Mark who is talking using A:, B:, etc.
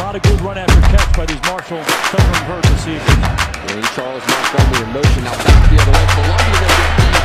A: lot of good run after catch by these Marshall Southern Herd receivers.
B: Charles Montgomery in motion. Now back the other way. Columbia will get